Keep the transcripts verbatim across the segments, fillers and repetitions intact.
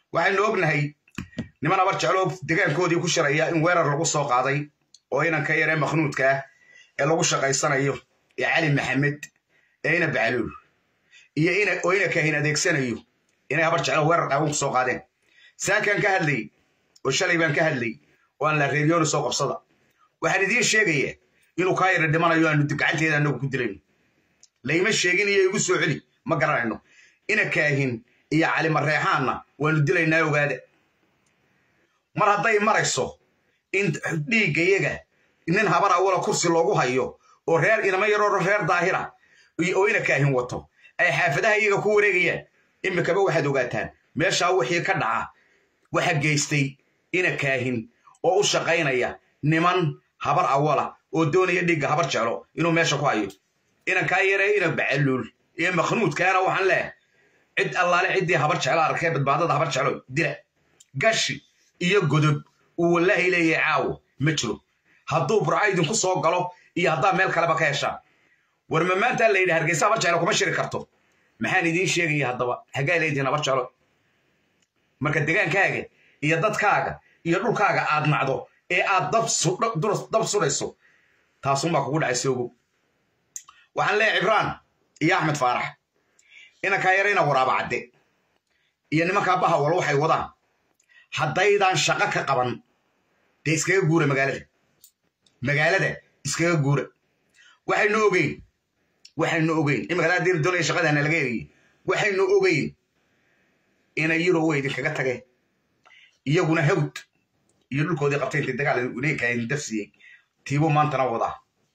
waxaynu ognahay niman abar jeclo deegaankoodii ku shiraya in weerar lagu soo qaaday oo inan ka yaree makhnuudka ah ee lagu shaqaysanayo ee cali maxamed ee ina bacluul iyo ina oo ina kaahin adeegsanayo inay abar jeclo weerar qaawan ku soo qaadeen saakan ka hadlay oo shalay baan ka hadlay oo aan la reeriyoon soo qabsada waxaan idiin sheegayaa inuu ka yar dhimanayo aanu gacanteeda anagu ku dilayno layma sheegin iyo igu soo celi ma garanayno ina kaahin iyo cali mareexaanna waanu dilaynaa ogaada mar hadday marayso in dhiiggayaga nin habar awala kursi loogu hayo oo reer inama yaroo reer daahira oo ina kaahin wato ay xaafadaha iyaga ku wareegayaan imikaba waxaad ogaataan meeshaa wixii ka dhaca waxa geystay ina kaahin oo u shaqaynaya niman habar awala oo doonaya dhiigga habar jeclo inuu meesha ku hayo inan kaa yaree ina bacaluul iyo makhnuudkaana waxaan leeyahay cid allaale ciddii habar jeclo arkee badbaadada habar jeclo dila gashi iyo godob uu wallaahi leeyahay caawo ma jiro hadduu burca idinku soo galo iyo haddaa meel kaleba ka heshaan war ma maanta la yidhi hargeysa habar jeclo kuma shiri karto maxaan idiin sheegaya haddaba haggaa leedihin habar jeclo marka degaankaaga iyo dadkaaga iyo dhulkaaga aad nacdo ee aad dab sudhayso taasunbaa kugu dhacay soogo waxaan leeyahay cibraan iyo axmed faarax inankaa yarayna waraaba cadde iyo nimankaa bahawal waxay wadaan haddaydaan shaqo ka qaban dee iskaga guura magaalada magaalada iskaga guura waxaynu ogeyn waxaynu ogeyn in magaalada diir doonaya shaqadaana laga eriyey waxaynu ogeyn inay yurowa idinkaga tageen iyaguna hawd iyo dhulkoodii qabtay intay dagaal uleekahayn dafsiyey tiibuu maantana wadaa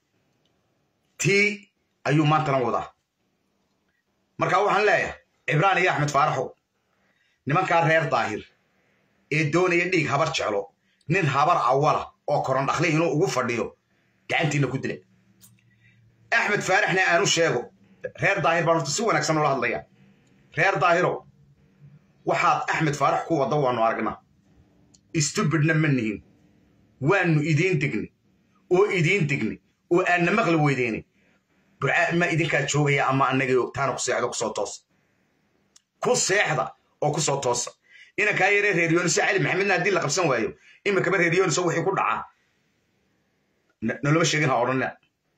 tii ayuu maantana wadaa marka waxaan leeyahay cibraan iyo axmed faaraxow nimankaa reer daahir ee doonaya dhiig habar jeclo nin habar awala oo koron dhakli inuu ugu fadhiyo gacantiina ku dila axmed faaraxna aanu sheego reer daahir baan horta si wanaagsan ula hadlaya reer daahirow waxaad axmed faarax ku wadda waanu aragnaa istubidna ma nihin waanu idiin digni oo idiin digni oo aanna maqli weydeyni burcaa ma idinkaa joogaya ama annagii taana ku seexda kusoo toosa ku seexda oo kusoo toosa inankaa yaree reeryooniso cali maxamedna haddii la qabsan waayo imikaba reeryooniso wixii ku dhacaa noloma sheegin ha odhanna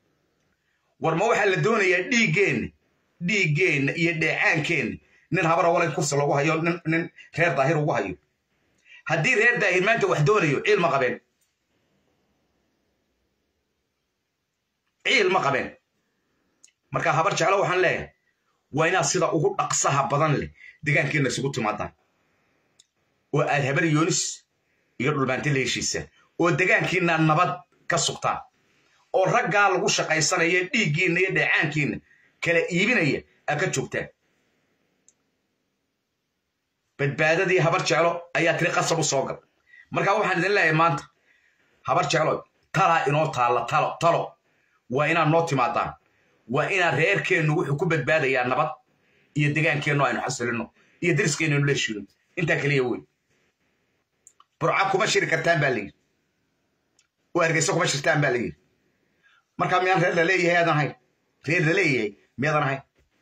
war ma waxaa la doonayaa dhiiggeenna dhiiggeenna iyo dheecaankeenna nin habar awala in kursi loogu hayo nin reer daahir ugu hayo haddii reer daahir maanta wax doonayo ciil ma qabeen ciil ma qabeen marka habar jeclo waxaan leeyahay waa inaad sida ugu dhaqsaha badan leh deegaankeenna isugu timaadaan oo aad habar yoonis iyo dhulbaanti la heshiisaan oo degaankiinna nabad ka sugtaan oo raggaa lagu shaqaysanaya dhiiggiinna iyo dheecaankiinna kala iibinaya aad ka joogtaan badbaadadii habar jeclo ayaa tiri qasab u soo gal marka waxaan idin leeyahay maanta habar jeclo talaa inoo taalla talo talo waa inaad noo timaadaan waa inaad reerkeennu wuxuu ku badbaadayaa nabad iyo degaankeennu aynu xasilino iyo dariskeennu aynu leeshino intaa keliya wey burca kuma shiri kartaan baa layidhi oo hargeysa kuma shirtaan baa layidhi markaa miyaan reer laleeyahay aadan ahayn reer laleeyahay miyaadan ahayn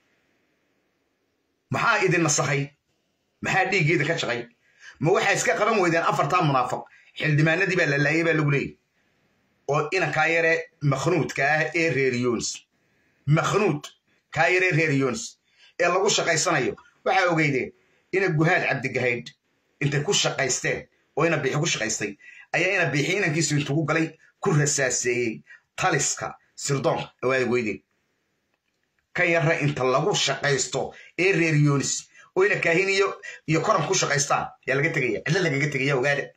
maxaa idin nasakhay maxaa dhiiggeeda ka shaqay ma waxaa iska qaban weydeen afartaa munaafiq xildhibaanadii baa la laayay baa lagu leeyahy oo inankaa yaree makhnuudka ah ee reer yoonis makhnuud kaa yaree reer yoonis ee lagu shaqaysanayo waxaa ogeydeen ina guhaad cabdigahaydh intay ku shaqaysteen oo ina biixi ku shaqaystay ayaa ina biixi inankiisu intugu galay ku rasaaseeyey taliska sirdoonka waa ogeydeen ka yarra inta lagu shaqaysto ee reer yoonis oo ina kaahin iyo iyo koran ku shaqaystaan yaa laga tegaya cidla lagaga tegaya ogaada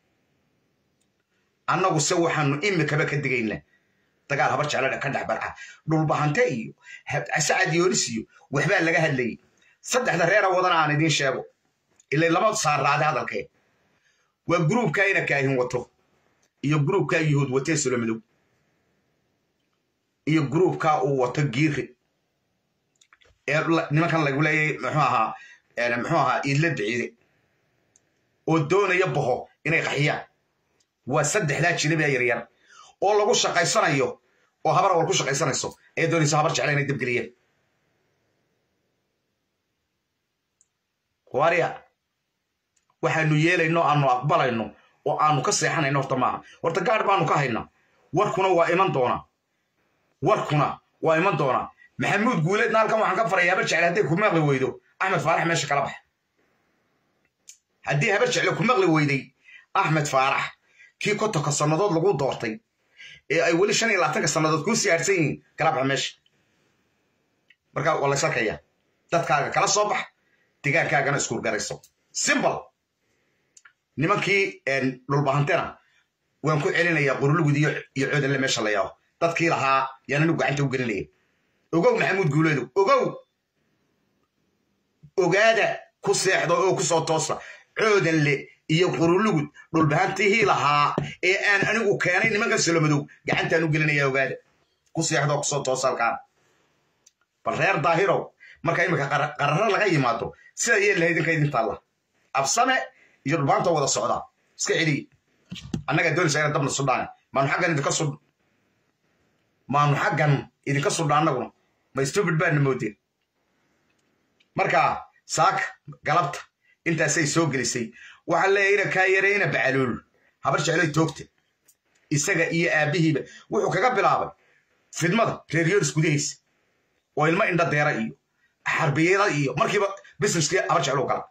annagu se waxaanu imikaba ka digaynaa dagaal habar jeclo ka dhex barca dhulbahante iyo sacad yoonis iyo waxbaa laga hadlayay saddexda reera wadana aan idiin sheego ilaa lama saaraade hadalkee waa gruubkaa ina kaahin wato iyo gruubkaa yuhuud watee solomadow iyo gruubkaa uu wato giiri ee nimankan lagu leeyahay muxuu ahaa muxuu ahaa iidla biciide oo doonaya boho inay qaxiyaan waa saddexdaa jilibaa yaryar oo lagu shaqaysanayo oo habar awal ku shaqaysanayso ee doonayso habar jecla inay dabgeliyeen واريا waxaanu yeelayno aanu aqbalayno oo aanu ka seexanayno horta maaha horta gaadh baanu ka haynaa warkuna waa iman doonaa warkuna waa iman doonaa maxamuud guuleedna halkan waxaan ka farayaa habar jecle hadday ku maqli weydo axmed faarax meesha kala baxa haddii habar jecle ku maqli weyday axmed faarax kii kontonka sannadood lagu doortay ee ay weli shan iyo labaatanka sannadood kuu siyaarsan yihiin kala baxa meesha marka waa lays arkayaa dadkaaga kala soo bax degaankaagana iskuurgarayso simbal nimankii dhulbahantena waan ku celinayaa qurulugud iyo coodanle meesha la yaabo dadkii lahaa yaan anigu gacanta u gelinaya ogow maxamuud guuleedu ogow ogaada ku seexdo oo ku soo toosa coodanle iyo qurulugud dhulbahantihii lahaa ee aan anigu keenay nimankan salomadow gacantaan u gelinaya ogaada ku seexdo oo ku soo toosa halkaan bal reer daahirow marka imika qararo laga yimaado sida yeel lahayd inka idin taalla absame iyo dhulbaanta wada socdaa iska celiye annaga doonaysa ina dabna sudhaan maanu xaggan idinka sudh maanu xaggan idinka sudha annaguna ma stupid baadna moodeen marka saaka galabta intaasay soo gelisay waxaa leeyahay ina kaa yare ina bacaluul habar jeclay toogta isaga iyo aabbihiiba wuxuu kaga bilaabay fidmada reer yoris gudihiisa oo ilmo indha deera iyo xarbiyada iyo markiiba businesskii habar jecluu gala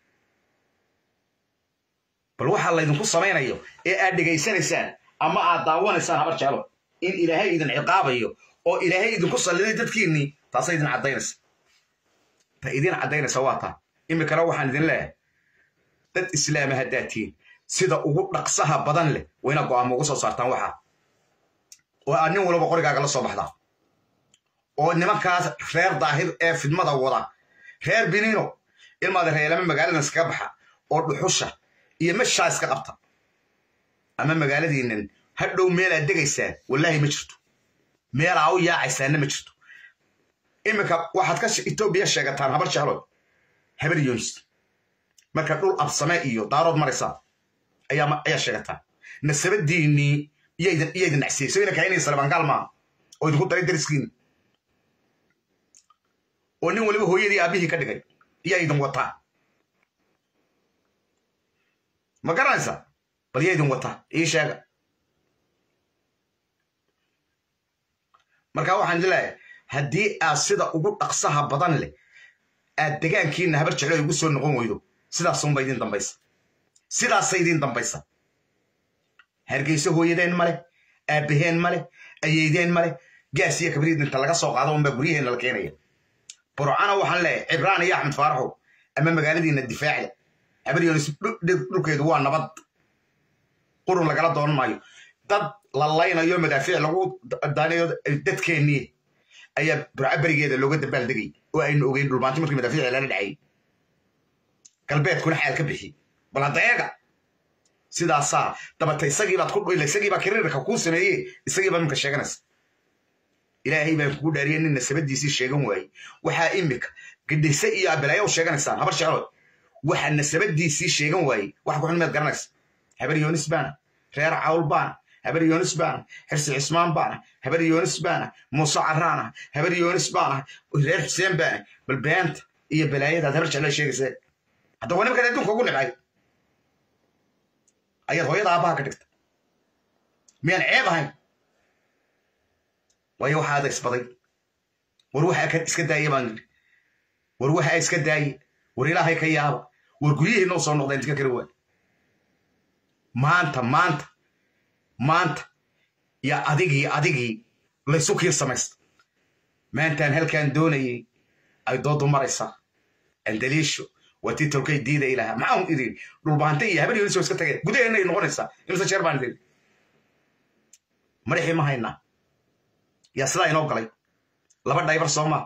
bal waxaa laydinku samaynayo ee aad dhegaysanaysaan ama aad daawanaysaan habar jeclo in ilaahay idin ciqaabayo oo ilaahay idinku salliday dadkiinnii taasay idin caddaynaysa ta idin caddaynaysa waa taa imikana waxaan idin leeyahay dad islaama haddaad tihiin sida ugu dhaqsaha badan leh wayna go'aamo uga soo saartaan waxaa oo aad nin walba qorigaaga la soo baxdaa oo nimankaas reer daahir ee fidmada wada reer biniino ilmaada reelama magaaladan iskaga baxa oo dhuxusha iyo meshaa iska qabta ama magaaladiinnan hadhow meelaad degaysaan wallaahi ma jirto meelaa u yaacaysaanna ma jirto iminka waxaad ka etoobiya sheegataan habar jeclo habar yonis marka dhul absame iyo daarood maraysaa ayaa sheegataan nasabadiinnii iyaydin nacsiyey so ina kainay salebangaal maaha oo idinku daray dariskiinni oo nin waliba hooyadii aabbihii ka dhigay iyaa idin wataa ma garanaysa bal yaa idin wata ii sheega marka waxaan leeyahay haddii aad sida ugu dhaqsaha badan leh aad degaankiinna habar jeclo ugu soo noqon weydo sidaasunba idin dambaysa sidaasa idin dambaysa hargeyso hooyadeen male aabbaheen male ayeydeen male gaas iyo kabriid inta laga soo qaado unbaa guryaheenna la keenaya burcana waxaan leeyahay cibraan iyo axmed faaraxow ama magaaladiinna difaacda habar yonis dhulkeedu waa nabad qurun lagala doonan maayo dad la laynayo madaafiic lagu daanayo dadkeennii ayaa burca berigeeda looga dabaaldegay oo aynu ogeyn dhulbaanti markii madaafiic lala dhacay galbeedkuna xaal ka bixi bal hadda eega sidaasaa dabata isagiibaad ku dhuyla isagiibaa kiriirka kuu sameeyey isagiibaa imika sheeganaysa ilaahay baan kugu dhaariyay nin nasabadiisii sheegan waayey waxaa imika gadhayse iyo abelaayo u sheeganaysaan habar jeclo waxaa nasabadiisii sheegan waayey wax ku xun meed garanaysa habar yonis baana reer cawl baana habar yonis baana xirsi cismaan baana habar yonis baana muuse caraana habar yonis baana reer xuseen baana bal beenta iyo balaayadaad habar jeclo sheegaysa hadda waa nimankan adduunka ugu nibcay ayaad hooyada aabbaha ka dhigta miyaan ceeb ahayn waayo waxaa adaysbaday war waxaa iska daaya baan yidhi war waxaa iska daaye war ilaahay ka yaaba war guryihii noo soo noqda intika kari waay maanta maanta maanta yaa adigii adigii laysu kiir samaysta maantaan halkaan doonayay ay doodu maraysaa andaliisho waa tii tolkay diida ilaha maxaan idin dhulbaante iyo habar yonis oo iska tageen gudaheenna ay noqonaysaa imse jeer baan idin madaxii ma haynaa yaa sidaa inoo galay laba dhaybar soomaa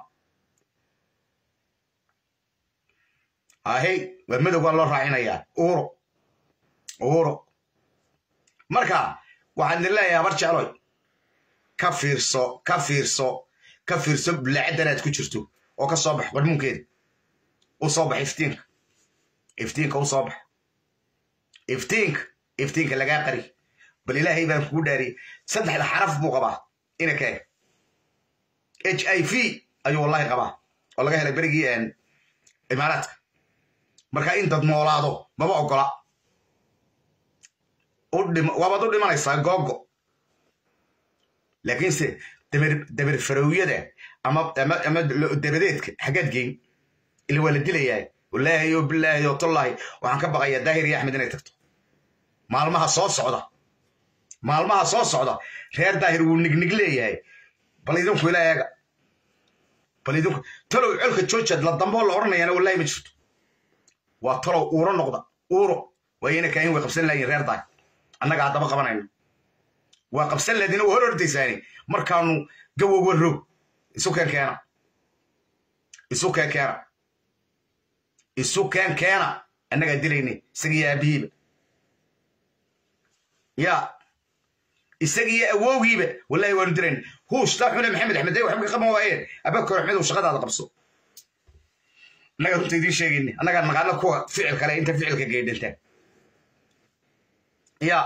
ahey waa madowgaa loo raacinayaa uuro uuro marka waxaan idin leeyahay habar jecloy ka fiirso ka fiirso ka fiirso bulaacaddan aad ku jirto oo ka soo bax qarmuunkeeda u soo bax iftiinka iftiinka u soo bax iftiinka iftiinka lagaa qari bal ilaahay baan kugu dhaariyey saddexda xaraf buu qabaa ina keeg h i v ayuu wallahi qabaa oo laga helay berigii imaaraadka marka in dad noolaado maba ogola waabad u dhimanaysaa googo laakiinse dabir farowyada ama ama dabadeedka xaggaad geyn ila waa la dilayaa wallaahi oo bilaahi oo tallaahi waxaan ka baqayaa daahir iyo axmed inay tagto maalmaha soo socda maalmaha soo socda reer daahir wuu nignig leeyahay bal idinku ila eega bal idinku talow colka joojad la damboo la odhanayana wallaahi ma jirto waa talow uuro noqda uuro waayna kaahin way qabsan lahayn reer daahir annaga haddaba qabanayno waa qabsan lahaydina waa hor ordaysaani markaanu gawow warro isu keen keena isu keen keena isu keen keena annagaa dilaynay isagiyo aabihiiba yaa isagiyo awowgiiba wallaahi waanu dilaynay huushtaa xune maxamed axmed ay waxba ka qaban waayeen abakar axmed uu shaqadaada qabso annaga runta idiin sheegayni annagaa naqaano kuwa ficil kale inta ficilka geedhantaan yaa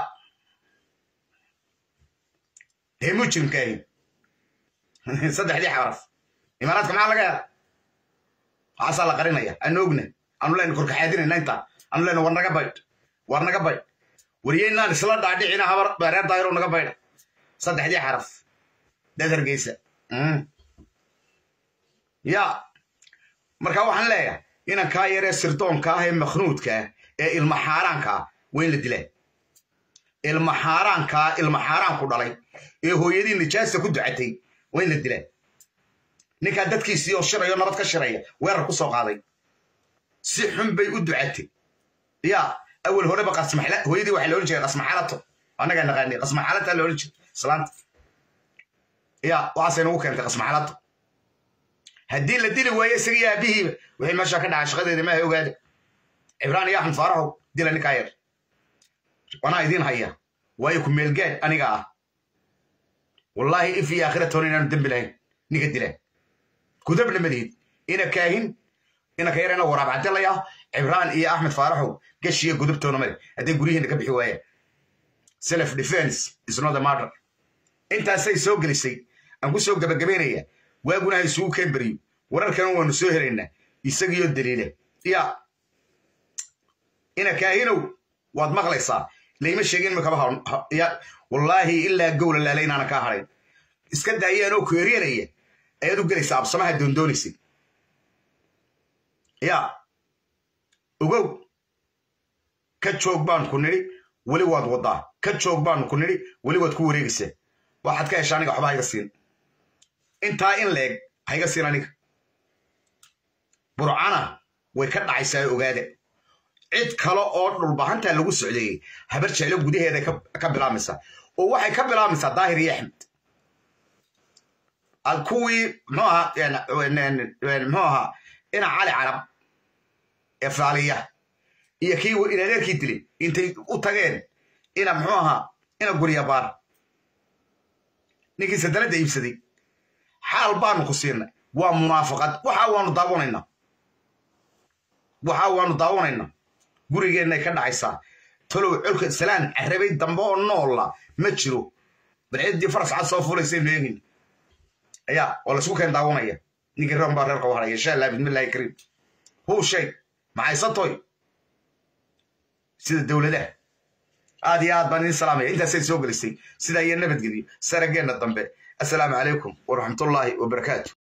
dee mujrimkaahin saddexdii xaraf imaaraadka maxaa laga hela waxaasaa la qarinaya anu ogna anu leyna korkaxaadinayna intaa anu leyna war naga baydh war naga baydh waryeynaan isla dhaadhicina habar reer daayiro naga baydha saddexdii xaraf dad hargeysa yaa marka waxaan leeyahay inan kaa yaree sirdoonka ah ee makhnuudka ah ee ilma xaaraanka ah waa in la dilaa ilma xaaraankaa ilma xaaraan ku dhalay ee hooyadii nijaasta ku ducatay waa in la dilaa ninkaa dadkiisii oo shiraya oo nabad ka shiraya weerar ku soo qaaday si xun bay u ducatay yaa awal horeba qasmaxla hooyadii waxaa la odhan jiray qasmaxalato annagaa naqaanay qasmaxalata la odhan jiray islaanta yaa waxaasay nagu keentay qasmaxalato haddii la dili waayo isaga iyo aabihiiba wixii meesha ka dhacay shaqadeeda maaha ogaada cibraan iyo axmed faaraxow dila ninkaa yar wanaa idiin haya waayo ku meelgaad aniga ah wallaahi if iyo aakhira toona inaanu dembi lahayn ninka dilaa gudabna madiid ina kaahin ina ka yarana waraab caddelaya cibraan iyo axmed faaraxow gashiya gudubtoona mari hadday guryihiina ka bixi waayaan self defense is not a murder intaasay soo gelisay aan ku soo gabagabaynaya waaguna ha isugu keen beriyo wararkana waanu soo helaynaa isagiyo daliila yaa ina kaahinow waad maqlaysaa layma sheegin makaba ya wallaahi ilaa gowla laala inaana kaa hadhayn iska daayaanoo kueryanaya ayaad u gelaysaa absamaha doondoonaysay yaa ogow ka joog baan ku nidhi weli waad waddaa ka joog baanu ku nidhi weli waad ku wareegaysaa waxaad ka hesha aniga waxba hayga siin intaa in leeg hayga siin aniga burcana way ka dhacaysaa ogaada cid kale oo dhulbahantaa lagu socdeeyey habar jeclo gudaheeda ka bilaamaysaa oo waxay ka bilaamaysaa daahir iyo axmed kuwii muxuu ahaa muxuu ahaa ina cali carab ee faaliya iyo kii inadeerkii dilay intay u tageen ina muxuu ahaa ina gurya baar ninkii sadanada iibsaday xaal baanu ku siinay waa munaafaqad waxa waanu daawanaynaa waxa waanu daawanaynaa gurigeennay ka dhacaysaa talow colka salaan carabay dambe oo noolla ma jiro bal ciddii faras cad soo fulaysay meegin ayaa oo laisku keen daawanaya ninkii reer baa reerka waharaya insha allah bismillahi kariim huu shay maxaysatoy sida dowladaha aad iyo aad baan idin salaamaya intaasay soo gelisay sidaa iyo nabadgeliyo sarageenna dambe assalaamu calaykum waraxmatullaahi wabarakaatu